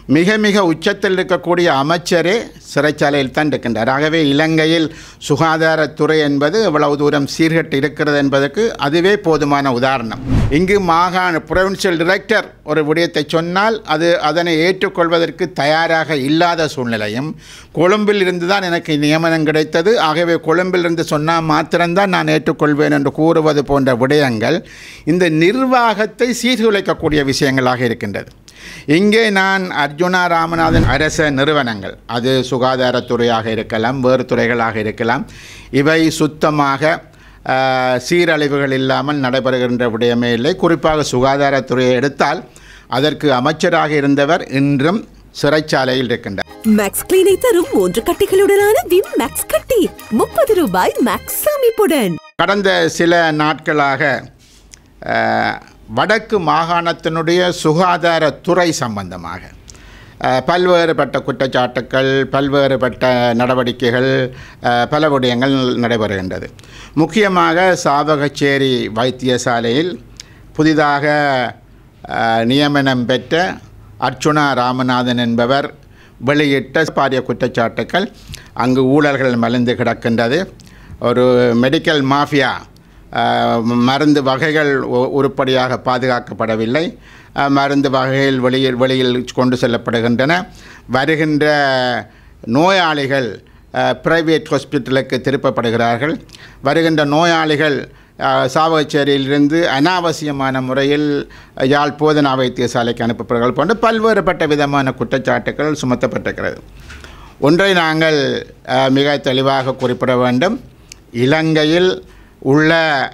மிக மிக உச்சத்தில் இருக்கக்கூடிய அமைச்சரே சிறைச்சாலையில் தான் இருக்கின்றார். ஆகவே இலங்கையில் சுகாதாரத்துறை என்பது எவ்வளவு தூரம் சீர்கட்டு இருக்கிறது என்பதற்கு அதுவே போதுமான உதாரணம். இங்கு மாகாண புரொவின்சியல் டைரக்டர் ஒரு விடயத்தை சொன்னால் அதனை ஏற்றுக்கொள்வதற்கு தயாராக இல்லாத சூழ்நிலையும், கொழும்பில் இருந்து தான் எனக்கு நியமனம் கிடைத்தது, ஆகவே கொழும்பில் இருந்து சொன்னால் மாத்திரம்தான் நான் ஏற்றுக்கொள்வேன் என்று கூறுவது போன்ற விடயங்கள் இந்த நிர்வாகத்தை சீர்குலைக்கக்கூடிய விஷயங்களாக இருக்கின்றது. இங்கே நான் அர்ஜுனா ராமநாதன் அரச நிறுவனங்கள், அது சுகாதாரத்துறையாக இருக்கலாம், வேறு துறைகளாக இருக்கலாம், இவை சுத்தமாக சீரழிவுகள் இல்லாமல் நடைபெறுகின்ற விடயமே இல்லை. குறிப்பாக சுகாதாரத்துறையை எடுத்தால் அதற்கு அமைச்சராக இருந்தவர் இன்றும் சிறைச்சாலையில் இருக்கின்றார். மேக்ஸ் கிளீனை தரும் 3 கட்டிகளுடனான விம் மேக்ஸ் கட்டி ₹30 மேக்ஸ் அமைப்புடன். கடந்த சில நாட்களாக வடக்கு மாகாணத்தினுடைய சுகாதாரத்துறை சம்பந்தமாக பல்வேறுபட்ட குற்றச்சாட்டுக்கள், பல்வேறுபட்ட நடவடிக்கைகள், பல விடயங்கள் நடைபெறுகின்றது. முக்கியமாக சாவகச்சேரி வைத்தியசாலையில் புதிதாக நியமனம் பெற்ற அர்ச்சுனா ராமநாதன் என்பவர் வெளியிட்ட பாரிய குற்றச்சாட்டுக்கள், அங்கு ஊழல்கள் மலிந்து கிடக்கின்றது, ஒரு மெடிக்கல் மாஃபியா, மருந்து வகைகள் உருப்படியாக பாதுகாக்கப்படவில்லை, மருந்து வகைகள் வெளியில் கொண்டு செல்லப்படுகின்றன, வருகின்ற நோயாளிகள் பிரைவேட் ஹாஸ்பிட்டலுக்கு திருப்பப்படுகிறார்கள், வருகின்ற நோயாளிகள் சாவகச்சேரியிலிருந்து அனாவசியமான முறையில் யாழ் போதனா வைத்தியசாலைக்கு அனுப்பப்படுகிறார்கள் போன்ற பல்வேறுபட்ட விதமான குற்றச்சாட்டுகள் சுமத்தப்பட்டிருக்கிறது. ஒன்றை நாங்கள் மிக தெளிவாக குறிப்பிட வேண்டும். இலங்கையில் உள்ள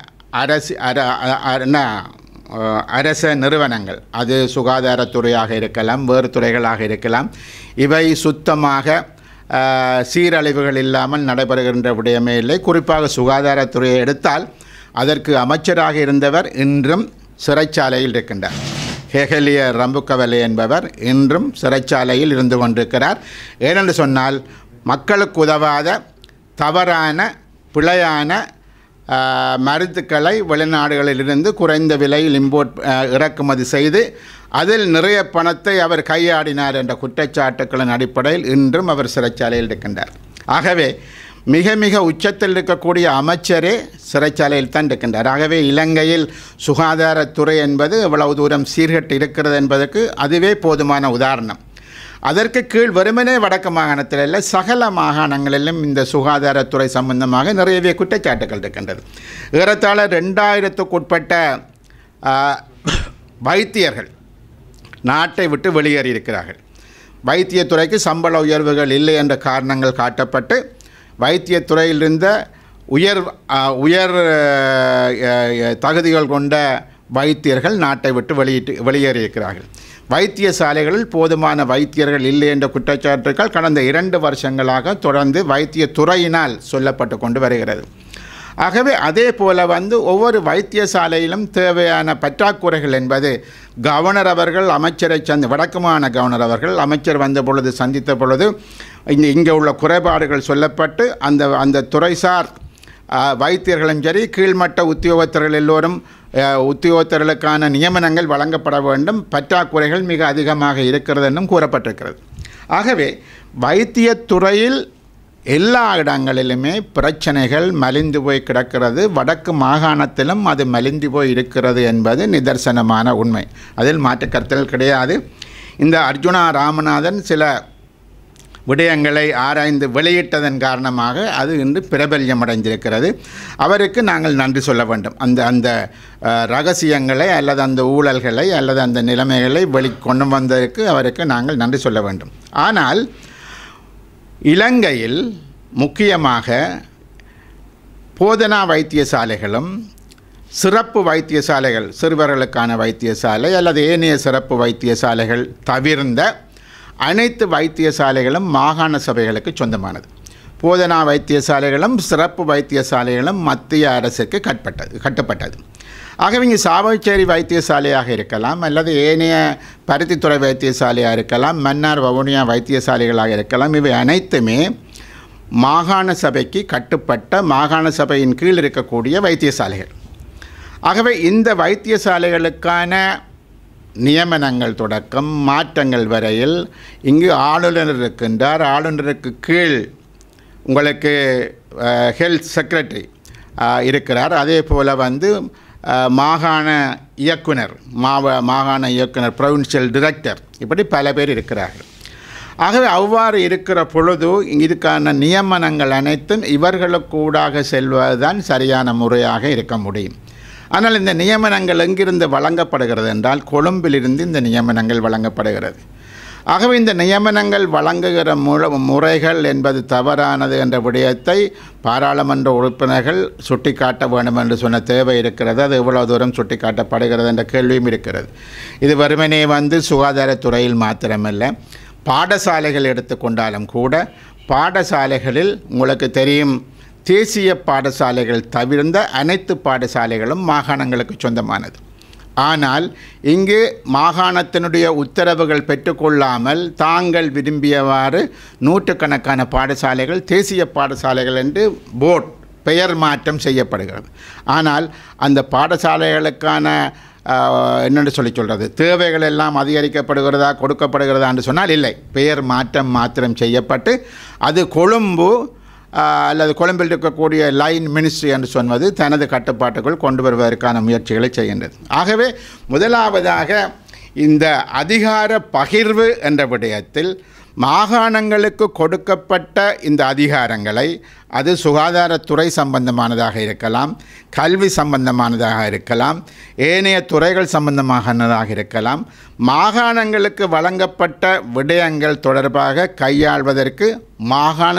அரச நிறுவனங்கள், அது சுகாதாரத்துறையாக இருக்கலாம், வேறு துறைகளாக இருக்கலாம், இவை சுத்தமாக சீரழிவுகள் இல்லாமல் நடைபெறுகின்ற விடயமே இல்லை. குறிப்பாக சுகாதாரத்துறையை எடுத்தால் அதற்கு அமைச்சராக இருந்தவர் இன்றும் சிறைச்சாலையில் இருக்கின்றார். ஹெகலிய ரம்புக்கவலை என்பவர் இன்றும் சிறைச்சாலையில் இருந்து கொண்டிருக்கிறார். ஏனென்று சொன்னால் மக்களுக்கு உதவாத தவறான பிழையான மருந்துக்களை வெளிநாடுகளிலிருந்து குறைந்த விலையில் இறக்குமதி செய்து அதில் நிறைய பணத்தை அவர் கையாடினார் என்ற குற்றச்சாட்டுக்களின் அடிப்படையில் இன்றும் அவர் சிறைச்சாலையில் இருக்கின்றார். ஆகவே மிக மிக உச்சத்தில் இருக்கக்கூடிய அமைச்சரே சிறைச்சாலையில் தான் இருக்கின்றார். ஆகவே இலங்கையில் சுகாதாரத்துறை என்பது எவ்வளவு தூரம் சீர்கட்டு இருக்கிறது என்பதற்கு அதுவே போதுமான உதாரணம். அதற்கு கீழ் வெறுமனே வடக்கு மாகாணத்தில் இல்லை, சகல மாகாணங்களிலும் இந்த சுகாதாரத்துறை சம்பந்தமாக நிறையவே குற்றச்சாட்டுகள் இருக்கின்றது. ஏறத்தாழ 2000க்குட்பட்ட வைத்தியர்கள் நாட்டை விட்டு வெளியேறியிருக்கிறார்கள். வைத்தியத்துறைக்கு சம்பள உயர்வுகள் இல்லை என்ற காரணங்கள் காட்டப்பட்டு வைத்தியத்துறையில் இருந்த உயர் தகுதிகள் கொண்ட வைத்தியர்கள் நாட்டை விட்டு வெளியேறியிருக்கிறார்கள். வைத்தியசாலைகளில் போதுமான வைத்தியர்கள் இல்லை என்ற குற்றச்சாட்டுகள் கடந்த 2 வருஷங்களாக தொடர்ந்து வைத்தியத்துறையினால் சொல்லப்பட்டு கொண்டு வருகிறது. ஆகவே அதே போல ஒவ்வொரு வைத்தியசாலையிலும் தேவையான பற்றாக்குறைகள் என்பது கவர்னர் அவர்கள் அமைச்சரை வடக்கு மாகாண கவர்னர் அவர்கள் அமைச்சர் வந்த பொழுது சந்தித்த பொழுது இங்கே உள்ள குறைபாடுகள் சொல்லப்பட்டு அந்த துறைசார் வைத்தியர்களும் சரி, கீழ்மட்ட உத்தியோகத்தர்கள் எல்லோரும் உத்தியோகத்தர்களுக்கான நியமனங்கள் வழங்கப்பட வேண்டும், பற்றாக்குறைகள் மிக அதிகமாக இருக்கிறது என்றும் கூறப்பட்டிருக்கிறது. ஆகவே வைத்தியத்துறையில் எல்லா இடங்களிலுமே பிரச்சனைகள் மலிந்து போய் கிடக்கிறது. வடக்கு மாகாணத்திலும் அது மலிந்து போய் இருக்கிறது என்பது நிதர்சனமான உண்மை, அதில் மாற்று கருத்துகள் கிடையாது. இந்த அர்ஜுனா ராமநாதன் சில விடயங்களை ஆராய்ந்து வெளியிட்டதன் காரணமாக அது இன்று பிரபல்யம் அடைந்திருக்கிறது. அவருக்கு நாங்கள் நன்றி சொல்ல வேண்டும். அந்த ரகசியங்களை அல்லது அந்த ஊழல்களை அல்லது அந்த நிலைமைகளை கொண்டு வந்ததற்கு அவருக்கு நாங்கள் நன்றி சொல்ல வேண்டும். ஆனால் இலங்கையில் முக்கியமாக போதனா வைத்தியசாலைகளும் சிறப்பு வைத்தியசாலைகள், சிறுவர்களுக்கான வைத்தியசாலை அல்லது ஏனைய சிறப்பு வைத்தியசாலைகள் தவிர்ந்த அனைத்து வைத்தியசாலைகளும் மாகாண சபைகளுக்கு சொந்தமானது. போதனா வைத்தியசாலைகளும் சிறப்பு வைத்தியசாலைகளும் மத்திய அரசுக்கு கட்டப்பட்டது. ஆகவே இங்கே சாவகச்சேரி வைத்தியசாலையாக இருக்கலாம் அல்லது ஏனைய பருத்தித்துறை வைத்தியசாலையாக இருக்கலாம், மன்னார் வவுனியா வைத்தியசாலைகளாக இருக்கலாம், இவை அனைத்துமே மாகாண சபைக்கு கட்டுப்பட்ட மாகாண சபையின் கீழ் இருக்கக்கூடிய வைத்தியசாலைகள். ஆகவே இந்த வைத்தியசாலைகளுக்கான நியமனங்கள் தொடக்கம் மாற்றங்கள் வரையில் இங்கு ஆளுநர் இருக்கின்றார். ஆளுநருக்கு கீழ் உங்களுக்கு ஹெல்த் செக்ரட்டரி இருக்கிறார். அதே போல் வந்து மாகாண இயக்குனர் மாகாண இயக்குனர் ப்ரொவின்சியல் டிரெக்டர் இப்படி பல பேர் இருக்கிறார்கள். ஆகவே அவ்வாறு இருக்கிற பொழுது இதுக்கான நியமனங்கள் அனைத்தும் இவர்களுக்கூடாக செல்வதுதான் சரியான முறையாக இருக்க முடியும். ஆனால் இந்த நியமனங்கள் எங்கிருந்து வழங்கப்படுகிறது என்றால் கொழும்பிலிருந்து இந்த நியமனங்கள் வழங்கப்படுகிறது. ஆகவே இந்த நியமனங்கள் வழங்குகிற முறைகள் என்பது தவறானது என்ற விடயத்தை பாராளுமன்ற உறுப்பினர்கள் சுட்டிக்காட்ட வேண்டும் என்று சொன்ன தேவை இருக்கிறது. அது எவ்வளவு தூரம் சுட்டிக்காட்டப்படுகிறது என்ற கேள்வியும் இருக்கிறது. இது வெறுமனே வந்து சுகாதாரத்துறையில் மாத்திரமல்ல, பாடசாலைகள் எடுத்துக்கொண்டாலும் கூட பாடசாலைகளில் உங்களுக்கு தெரியும் தேசிய பாடசாலைகள் தவிர்ந்த அனைத்து பாடசாலைகளும் மாகாணங்களுக்கு சொந்தமானது. ஆனால் இங்கு மாகாணத்தினுடைய உத்தரவுகள் பெற்றுக்கொள்ளாமல் தாங்கள் விரும்பியவாறு நூற்றுக்கணக்கான பாடசாலைகள் தேசிய பாடசாலைகள் என்று போர்ட் பெயர் மாற்றம் செய்யப்படுகிறது. ஆனால் அந்த பாடசாலைகளுக்கான என்னென்று சொல்கிறது தேவைகள் எல்லாம் அதிகரிக்கப்படுகிறதா கொடுக்கப்படுகிறதா என்று சொன்னால் இல்லை. பெயர் மாத்திரம் செய்யப்பட்டு அது கொழும்பு அல்லது கொழும்பில் இருக்கக்கூடிய லைன் மினிஸ்ட்ரி என்று சொன்னது தனது கட்டுப்பாட்டுக்குள் கொண்டு வருவதற்கான முயற்சிகளை செய்கின்றது. ஆகவே முதலாவதாக இந்த அதிகார பகிர்வு என்ற விடயத்தில் மாகாணங்களுக்கு கொடுக்கப்பட்ட இந்த அதிகாரங்களை அது சுகாதாரத்துறை சம்பந்தமானதாக இருக்கலாம், கல்வி சம்பந்தமானதாக இருக்கலாம், ஏனைய துறைகள் சம்பந்தமானதாக இருக்கலாம், மாகாணங்களுக்கு வழங்கப்பட்ட விடயங்கள் தொடர்பாக கையாள்வதற்கு மாகாண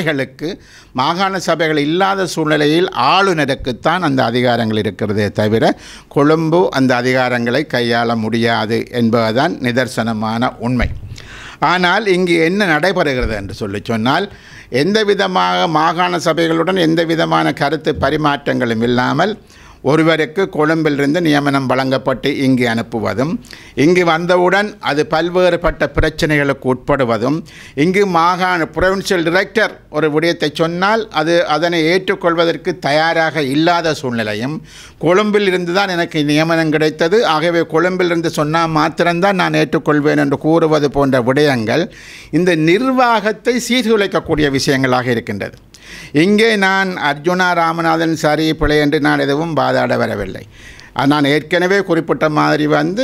சபைகள் இல்லாத சூழ்நிலையில் ஆளுநருக்குத்தான் அந்த அதிகாரங்கள் இருக்கிறதே தவிர கொழும்பு அந்த அதிகாரங்களை கையாள முடியாது என்பதுதான் நிதர்சனமான உண்மை. ஆனால் இங்கு என்ன நடைபெறுகிறது என்று சொன்னால் எந்த விதமாக மாகாண சபைகளுடன் எந்த விதமான கருத்து பரிமாற்றங்களும் இல்லாமல் ஒருவருக்கு கொழும்பிலிருந்து நியமனம் வழங்கப்பட்டு இங்கு அனுப்புவதும், இங்கு வந்தவுடன் அது பல்வேறுபட்ட பிரச்சனைகளுக்கு உட்படுவதும், இங்கு மாகாண ப்ரொவின்சியல் டிரெக்டர் ஒரு விடயத்தை சொன்னால் அதனை ஏற்றுக்கொள்வதற்கு தயாராக இல்லாத சூழ்நிலையும், கொழும்பில் இருந்து தான் எனக்கு நியமனம் கிடைத்தது ஆகவே கொழும்பிலிருந்து சொன்னால் மாத்திரம்தான் நான் ஏற்றுக்கொள்வேன் என்று கூறுவது போன்ற விடயங்கள் இந்த நிர்வாகத்தை சீர்குலைக்கக்கூடிய விஷயங்களாக இருக்கின்றது. இங்கே நான் அர்ஜுனா ராமநாதன் சரி பிழை என்று நான் எதுவும் வாதாட வரவில்லை. நான் ஏற்கனவே குறிப்பிட்ட மாதிரி வந்து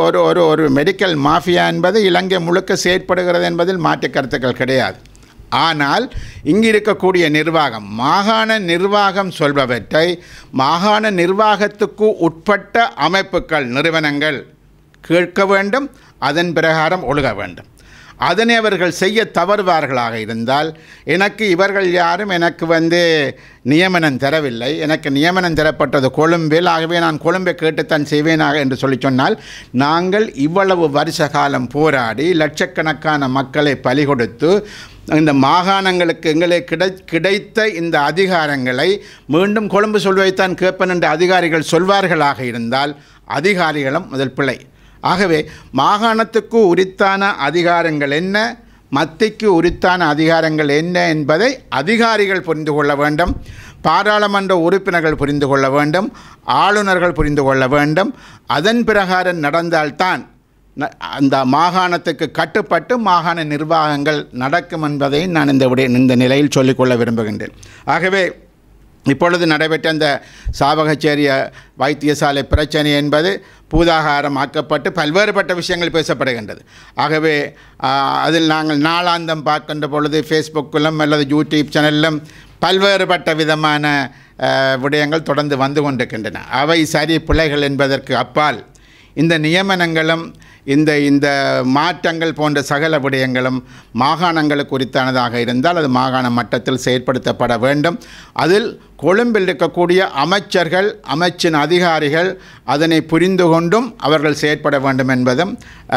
ஒரு மெடிக்கல் மாஃபியா என்பது இலங்கை முழுக்க செயற்படுகிறது என்பதில் மாற்று கருத்துக்கள் கிடையாது. ஆனால் இங்கு இருக்கக்கூடிய நிர்வாகம் மாகாண நிர்வாகம் சொல்பவற்றை மாகாண நிர்வாகத்துக்கு உட்பட்ட அமைப்புகள் நிறுவனங்கள் கேட்க வேண்டும், அதன் பிரகாரம் ஒழுக வேண்டும். அதனை அவர்கள் செய்ய தவறுவார்களாக இருந்தால் இவர்கள் யாரும் எனக்கு நியமனம் தரவில்லை, எனக்கு நியமனம் தரப்பட்டது கொழும்பில், ஆகவே நான் கொழும்பை கேட்டுத்தான் செய்வேனாக என்று சொன்னால் நாங்கள் இவ்வளவு வருஷ காலம் போராடி லட்சக்கணக்கான மக்களை பலி கொடுத்து இந்த மாகாணங்களுக்கு எங்களுக்கு கிடைத்த இந்த அதிகாரங்களை மீண்டும் கொழும்பு சொல்வதைத்தான் கேட்பேன் என்று அதிகாரிகள் சொல்வார்களாக இருந்தால் அதிகாரிகளும் முதல் பிழை. ஆகவே மாகாணத்துக்கு உரித்தான அதிகாரங்கள் என்ன, மத்திக்கு உரித்தான அதிகாரங்கள் என்ன என்பதை அதிகாரிகள் புரிந்து கொள்ள வேண்டும், பாராளுமன்ற உறுப்பினர்கள் புரிந்து கொள்ள வேண்டும், ஆளுநர்கள் புரிந்து கொள்ள வேண்டும். அதன் பிரகாரம் நடந்தால்தான் அந்த மாகாணத்துக்கு கட்டுப்பட்டு மாகாண நிர்வாகங்கள் நடக்கும் என்பதை நான் இந்த நிலையில் சொல்லிக்கொள்ள விரும்புகின்றேன். ஆகவே இப்பொழுது நடைபெற்ற அந்த சாவகச்சேரிய வைத்தியசாலை பிரச்சனை என்பது பூதாகாரம் ஆக்கப்பட்டு பல்வேறுபட்ட விஷயங்கள் பேசப்படுகின்றது. ஆகவே அதில் நாங்கள் நாளாந்தம் பார்க்கின்ற பொழுது ஃபேஸ்புக்கிலும் அல்லது யூடியூப் சேனலிலும் பல்வேறுபட்ட விதமான விடயங்கள் தொடர்ந்து வந்து கொண்டிருக்கின்றன. அவை சரி பிழைகள் என்பதற்கு அப்பால் இந்த நியமனங்களும் இந்த மாற்றங்கள் போன்ற சகல விடயங்களும் மாகாணங்களுக்கு உரித்தானதாக இருந்தால் அது மாகாண மட்டத்தில் செயற்படுத்தப்பட வேண்டும். அதில் கொழும்பில் இருக்கக்கூடிய அமைச்சர்கள், அமைச்சின் அதிகாரிகள் அதனை புரிந்து கொண்டும் அவர்கள் செயற்பட வேண்டும் என்பதும்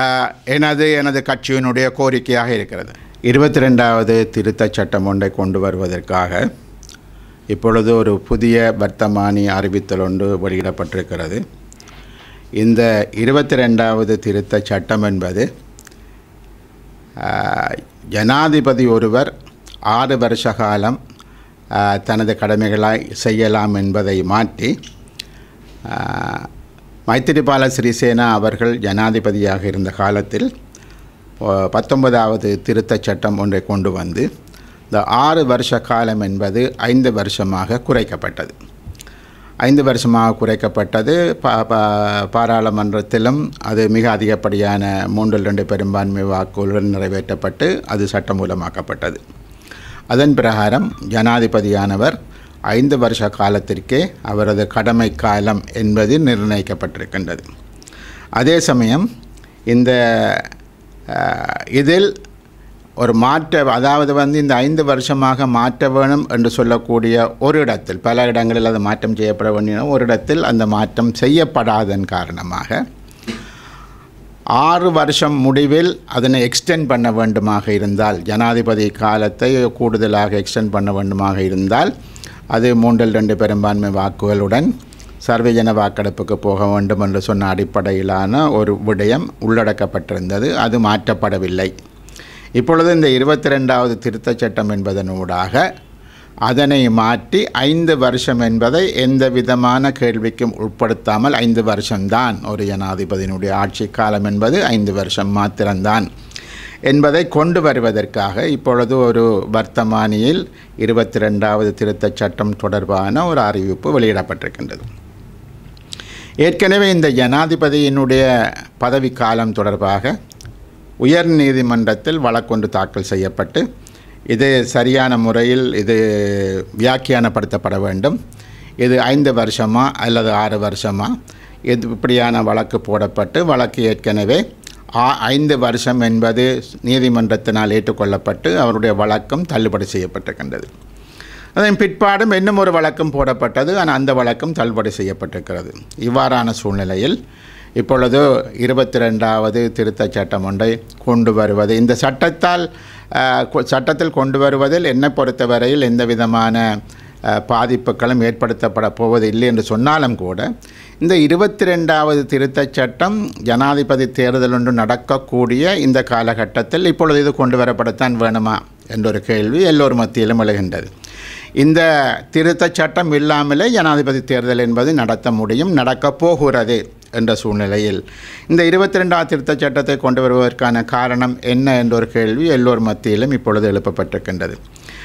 எனது கட்சியினுடைய கோரிக்கையாக இருக்கிறது. 22வது திருத்தச் சட்டம் ஒன்றை கொண்டு வருவதற்காக இப்பொழுது ஒரு புதிய வர்த்தமானி அறிவித்தல் ஒன்று வெளியிடப்பட்டிருக்கிறது. இந்த 22வது திருத்தச் சட்டம் என்பது ஜனாதிபதி ஒருவர் 6 வருஷ காலம் தனது கடமைகளை செய்யலாம் என்பதை மாற்றி மைத்திரிபால சிறிசேனா அவர்கள் ஜனாதிபதியாக இருந்த காலத்தில் 19வது திருத்தச் சட்டம் ஒன்றை கொண்டு வந்து இந்த 6 வருஷ காலம் என்பது 5 வருஷமாக குறைக்கப்பட்டது. 5 வருஷமாக குறைக்கப்பட்டது. பாராளுமன்றத்திலும் அது மிக அதிகப்படியான 3/2 பெரும்பான்மை வாக்குகளுடன் நிறைவேற்றப்பட்டு அது சட்டமூலமாக்கப்பட்டது. அதன் பிரகாரம் ஜனாதிபதியானவர் 5 வருஷ காலத்திற்கே அவரது கடமை காலம் என்பது நிர்ணயிக்கப்பட்டிருக்கின்றது. அதே சமயம் இதில் ஒரு அதாவது இந்த 5 வருஷமாக மாற்ற வேணும் என்று சொல்லக்கூடிய ஒரு இடத்தில், பல இடங்களில் அது மாற்றம் செய்யப்பட வேண்டிய ஒரு இடத்தில் அந்த மாற்றம் செய்யப்படாதன் காரணமாக 6 வருஷம் முடிவில் அதனை எக்ஸ்டெண்ட் பண்ண வேண்டுமாக இருந்தால், ஜனாதிபதி காலத்தை கூடுதலாக எக்ஸ்டெண்ட் பண்ண வேண்டுமாக இருந்தால் அது 3/2 பெரும்பான்மை வாக்குகளுடன் சர்வஜன வாக்கெடுப்புக்கு போக வேண்டும் என்று சொன்ன அடிப்படையிலான ஒரு விடயம் உள்ளடக்கப்பட்டிருந்தது. அது மாற்றப்படவில்லை. இப்பொழுது இந்த 22வது திருத்தச் சட்டம் என்பதனூடாக அதனை மாற்றி 5 வருஷம் என்பதை எந்த விதமான கேள்விக்கும் உட்படுத்தாமல் 5 வருஷம்தான் ஒரு ஜனாதிபதியினுடைய ஆட்சி காலம் என்பது 5 வருஷம் மாத்திரம்தான் என்பதை கொண்டு வருவதற்காக இப்பொழுது ஒரு வர்த்தமானியில் 22வது திருத்தச் சட்டம் தொடர்பான ஒரு அறிவிப்பு வெளியிடப்பட்டிருக்கின்றது. ஏற்கனவே இந்த ஜனாதிபதியினுடைய பதவி காலம் தொடர்பாக உயர் நீதிமன்றத்தில் வழக்கொன்று தாக்கல் செய்யப்பட்டு இது சரியான முறையில் இது வியாக்கியானப்படுத்தப்பட வேண்டும். இது 5 வருஷமா அல்லது 6 வருஷமா இது இப்படியான வழக்கு போடப்பட்டு வழக்கு ஏற்கனவே 5 வருஷம் என்பது நீதிமன்றத்தினால் ஏற்றுக்கொள்ளப்பட்டு அவருடைய வழக்கம் தள்ளுபடி செய்யப்பட்டிருக்கின்றது. அதன் பிற்பாடும் இன்னும் ஒரு வழக்கம் போடப்பட்டது. ஆனால் அந்த வழக்கம் தள்ளுபடி செய்யப்பட்டிருக்கிறது. இவ்வாறான சூழ்நிலையில் இப்பொழுது 22வது திருத்தச் சட்டம் ஒன்றை கொண்டு வருவது, இந்த சட்டத்தில் கொண்டு வருவதில் என்னை பொறுத்தவரையில் எந்த விதமான பாதிப்புகளும் ஏற்படுத்தப்பட போவதில்லை என்று சொன்னாலும் கூட இந்த 22வது திருத்தச் சட்டம் ஜனாதிபதி தேர்தல் ஒன்று நடக்கக்கூடிய இந்த காலகட்டத்தில் இப்பொழுது இது கொண்டு வரப்படத்தான் வேணுமா என்றொரு கேள்வி எல்லோர் மத்தியிலும் எழுகின்றது. இந்த திருத்தச் சட்டம் இல்லாமலே ஜனாதிபதி தேர்தல் என்பது நடத்த முடியும், நடக்கப் போகிறது என்ற சூழ்நிலையில் இந்த 22வது திருத்தச் சட்டத்தை கொண்டு வருவதற்கான காரணம் என்ன என்றொரு கேள்வி எல்லோர் மத்தியிலும் இப்பொழுது எழுப்பப்பட்டிருக்கின்றது.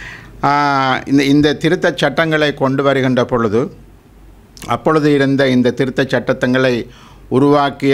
இந்த திருத்தச் சட்டங்களை கொண்டு வருகின்ற பொழுது அப்பொழுது இருந்த இந்த திருத்தச் சட்டங்களை உருவாக்கிய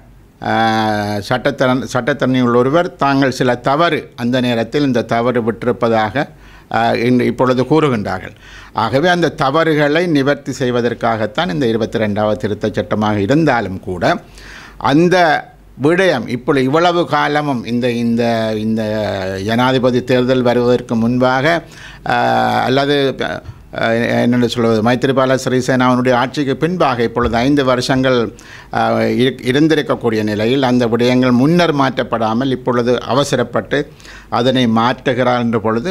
சட்டத்தரணிகள் ஒருவர் தாங்கள் சில தவறு அந்த நேரத்தில் இந்த தவறு விட்டிருப்பதாக இப்பொழுது கூறுகின்றார்கள். ஆகவே அந்த தவறுகளை நிவர்த்தி செய்வதற்காகத்தான் இந்த 22வது திருத்தச் சட்டமாக இருந்தாலும் கூட அந்த விடயம் இப்பொழுது இவ்வளவு காலமும் இந்த ஜனாதிபதி தேர்தல் வருவதற்கு முன்பாக அல்லது என்னென்று சொல்வது மைத்திரிபால சிறிசேனாவினுடைய ஆட்சிக்கு பின்பாக இப்பொழுது 5 வருஷங்கள் இருந்திருக்கக்கூடிய நிலையில் அந்த விடயங்கள் முன்னர் மாற்றப்படாமல் இப்பொழுது அவசரப்பட்டு அதனை மாற்றுகிறார் என்ற பொழுது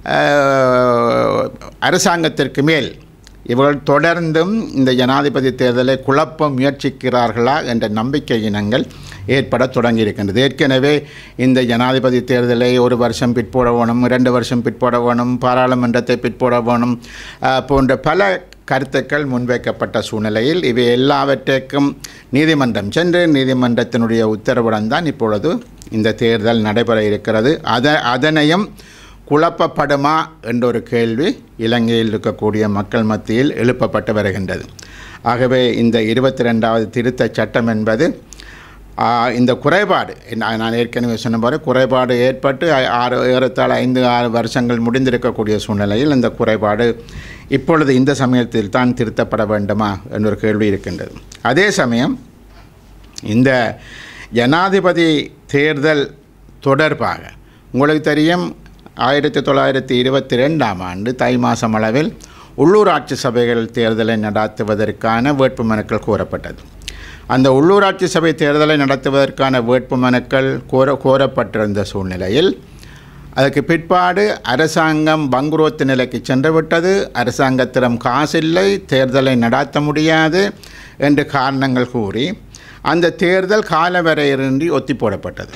அரசாங்கத்திற்கு மேல் இவர்கள் தொடர்ந்தும் இந்த ஜனாதிபதி தேர்தலை குழப்ப முயற்சிக்கிறார்களா என்ற நம்பிக்கை இனங்கள் ஏற்பட தொடங்கியிருக்கின்றது. ஏற்கனவே இந்த ஜனாதிபதி தேர்தலை 1 வருஷம் பிற்போட வேணும், 2 வருஷம் பிற்போட வேணும், பாராளுமன்றத்தை பிற்போட வேணும் போன்ற பல கருத்துக்கள் முன்வைக்கப்பட்ட சூழ்நிலையில் இவை எல்லாவற்றைக்கும் நீதிமன்றம் சென்று நீதிமன்றத்தினுடைய உத்தரவுடன் தான் இப்பொழுது இந்த தேர்தல் நடைபெற இருக்கிறது. அதனையும் குழப்பப்படுமா என்ற ஒரு கேள்வி இலங்கையில் இருக்கக்கூடிய மக்கள் மத்தியில் எழுப்பப்பட்டு வருகின்றது. ஆகவே இந்த 22வது திருத்தச் சட்டம் என்பது இந்த குறைபாடு, நான் ஏற்கனவே சொன்னபோது குறைபாடு ஏற்பட்டு ஏறத்தாழ 5-6 வருஷங்கள் முடிந்திருக்கக்கூடிய சூழ்நிலையில் இந்த குறைபாடு இப்பொழுது இந்த சமயத்தில் தான் திருத்தப்பட வேண்டுமா என்ற கேள்வி இருக்கின்றது. அதே சமயம் இந்த ஜனாதிபதி தேர்தல் தொடர்பாக உங்களுக்கு தெரியும் 1922ஆம் ஆண்டு தை மாதம் அளவில் உள்ளூராட்சி சபைகள் தேர்தலை நடத்துவதற்கான வேட்புமனுக்கள் கோரப்பட்டது. அந்த உள்ளூராட்சி சபை தேர்தலை நடத்துவதற்கான வேட்புமனுக்கள் கோரப்பட்டிருந்த சூழ்நிலையில் அதுக்கு பிற்பாடு அரசாங்கம் பங்குரோத்து நிலைக்கு சென்று விட்டது, அரசாங்கத்திடம் காசில்லை, தேர்தலை நடத்த முடியாது என்று காரணங்கள் கூறி அந்த தேர்தல் காலவரையின்றி ஒத்தி போடப்பட்டது.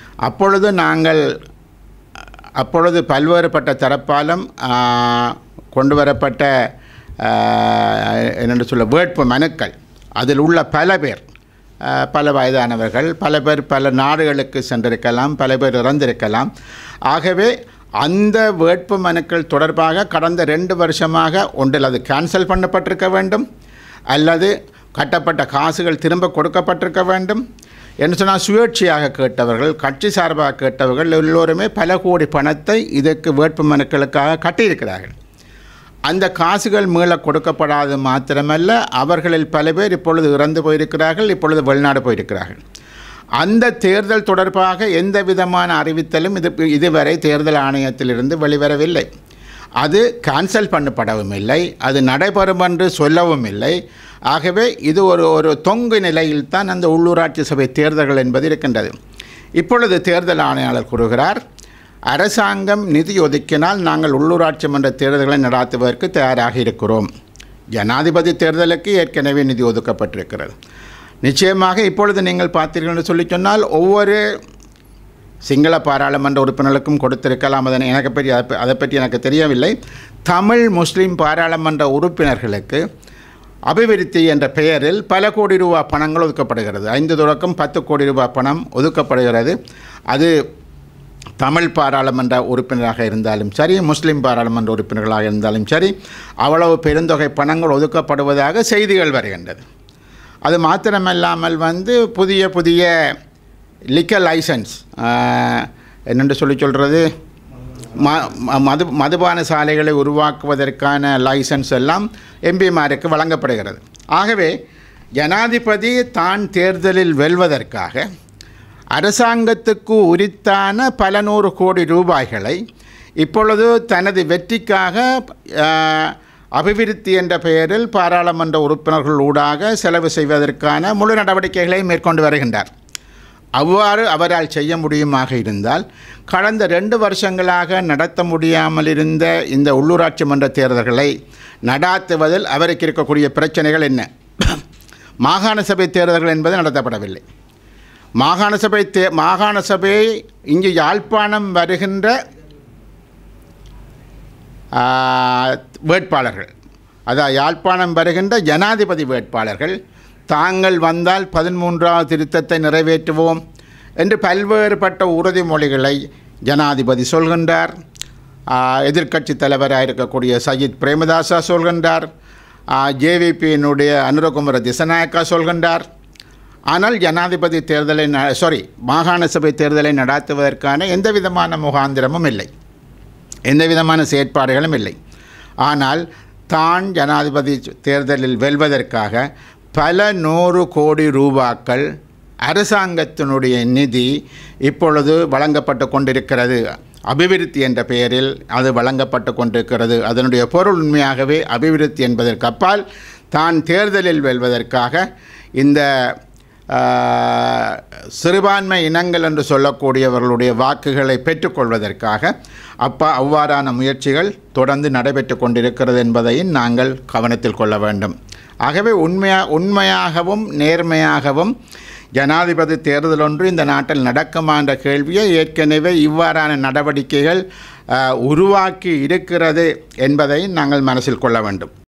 அப்பொழுது பல்வேறுபட்ட தரப்பாலும் கொண்டு வரப்பட்ட வேட்பு மனுக்கள் அதில் உள்ள பல பேர் பல வயதானவர்கள், பல பேர் பல நாடுகளுக்கு சென்றிருக்கலாம், பல பேர் இறந்திருக்கலாம். ஆகவே அந்த வேட்பு மனுக்கள் தொடர்பாக கடந்த 2 வருஷமாக ஒன்றில் அது கேன்சல் பண்ணப்பட்டிருக்க வேண்டும், அல்லது கட்டப்பட்ட காசுகள் திரும்ப கொடுக்கப்பட்டிருக்க வேண்டும். என்று சொன்னால் சுயேட்சையாக கேட்டவர்கள், கட்சி சார்பாக கேட்டவர்கள் எல்லோருமே பல கோடி பணத்தை இதற்கு வேட்பு மனுக்களுக்காக கட்டியிருக்கிறார்கள். அந்த காசுகள் மீள கொடுக்கப்படாது மாத்திரமல்ல, அவர்களில் பல பேர் இப்பொழுது இறந்து போயிருக்கிறார்கள், இப்பொழுது வெளிநாடு போயிருக்கிறார்கள். அந்த தேர்தல் தொடர்பாக எந்த விதமான அறிவித்தலும் இதுவரை தேர்தல் ஆணையத்திலிருந்து வெளிவரவில்லை. அது கேன்சல் பண்ணப்படவும் இல்லை, அது நடைபெறும் என்று சொல்லவும் இல்லை. ஆகவே இது ஒரு தொங்கு நிலையில்தான் அந்த உள்ளூராட்சி சபை தேர்தல்கள் என்பது இருக்கின்றது. இப்பொழுது தேர்தல் ஆணையாளர் கூறுகிறார், அரசாங்கம் நிதி ஒதுக்கினால் நாங்கள் உள்ளூராட்சி மன்ற தேர்தல்களை நடாத்துவதற்கு தயாராக இருக்கிறோம். ஜனாதிபதி தேர்தலுக்கு ஏற்கனவே நிதி ஒதுக்கப்பட்டிருக்கிறது. நிச்சயமாக இப்பொழுது நீங்கள் பார்த்தீர்கள் என்று சொல்லி சொன்னால் ஒவ்வொரு சிங்கள பாராளுமன்ற உறுப்பினர்களுக்கும் கொடுத்திருக்கலாம். அதை பற்றி எனக்கு தெரியவில்லை. தமிழ் முஸ்லீம் பாராளுமன்ற உறுப்பினர்களுக்கு அபிவிருத்தி என்ற பெயரில் பல கோடி ரூபா பணங்கள் ஒதுக்கப்படுகிறது. 5 தொடக்கம் 10 கோடி ரூபாய் பணம் ஒதுக்கப்படுகிறது. அது தமிழ் பாராளுமன்ற உறுப்பினராக இருந்தாலும் சரி, முஸ்லீம் பாராளுமன்ற உறுப்பினர்களாக இருந்தாலும் சரி, அவ்வளவு பெருந்தொகை பணங்கள் ஒதுக்கப்படுவதாக செய்திகள் வருகின்றது. அது மாத்திரமல்லாமல் புதிய லிக்கர் லைசன்ஸ் என்னென்று சொல்கிறது, மதுபான சாலைகளை உருவாக்குவதற்கான லைசன்ஸ் எல்லாம் எம்பிமாருக்கு வழங்கப்படுகிறது. ஆகவே ஜனாதிபதி தான் தேர்தலில் வெல்வதற்காக அரசாங்கத்துக்கு உரித்தான பல 100 கோடி ரூபாய்களை இப்பொழுது தனது வெற்றிக்காக அபிவிருத்தி என்ற பெயரில் பாராளுமன்ற உறுப்பினர்கள் ஊடாக செலவு செய்வதற்கான முழு நடவடிக்கைகளை மேற்கொண்டு வருகின்றார். அவ்வாறு அவரால் செய்ய முடியுமாக இருந்தால் கடந்த 2 வருஷங்களாக நடத்த முடியாமல் இருந்த இந்த உள்ளூராட்சி மன்ற தேர்தல்களை நடாத்துவதில் அவருக்கு இருக்கக்கூடிய பிரச்சனைகள் என்ன? மாகாண சபை தேர்தல்கள் என்பது நடத்தப்படவில்லை. மாகாண சபை இங்கு யாழ்ப்பாணம் வருகின்ற வேட்பாளர்கள், அதாவது யாழ்ப்பாணம் வருகின்ற ஜனாதிபதி வேட்பாளர்கள் தாங்கள் வந்தால் 13ஆவது திருத்தத்தை நிறைவேற்றுவோம் என்று பல்வேறுபட்ட உறுதிமொழிகளை ஜனாதிபதி சொல்கின்றார். எதிர்க்கட்சி தலைவராக இருக்கக்கூடிய சஜித் பிரேமதாசா சொல்கின்றார். ஜேவிபியினுடைய அனுரகுமார திசநாயக்கா சொல்கின்றார். ஆனால் ஜனாதிபதி தேர்தலை மாகாண சபை தேர்தலை நடாத்துவதற்கான எந்த விதமான முகாந்திரமும் இல்லை, எந்த விதமான செயற்பாடுகளும் இல்லை. ஆனால் தான் ஜனாதிபதி தேர்தலில் வெல்வதற்காக பல 100 கோடி ரூபாய்கள் அரசாங்கத்தினுடைய நிதி இப்பொழுது வழங்கப்பட்டு கொண்டிருக்கிறது. அபிவிருத்தி என்ற பெயரில் அது வழங்கப்பட்டு கொண்டிருக்கிறது. அதனுடைய பொருள் உண்மையாகவே அபிவிருத்தி என்பதற்கு அப்பால் தான் தேர்தலில் வெல்வதற்காக இந்த சிறுபான்மை இனங்கள் என்று சொல்லக்கூடியவர்களுடைய வாக்குகளை பெற்றுக்கொள்வதற்காக அவ்வாறான முயற்சிகள் தொடர்ந்து நடைபெற்று கொண்டிருக்கிறது என்பதையும் நாங்கள் கவனத்தில் கொள்ள வேண்டும். ஆகவே உண்மையாகவும் நேர்மையாகவும் ஜனாதிபதி தேர்தல் ஒன்று இந்த நாட்டில் நடக்குமா என்ற கேள்வியை ஏற்கனவே இவ்வாறான நடவடிக்கைகள் உருவாக்கி இருக்கிறது என்பதை நாங்கள் மனசில் கொள்ள வேண்டும்.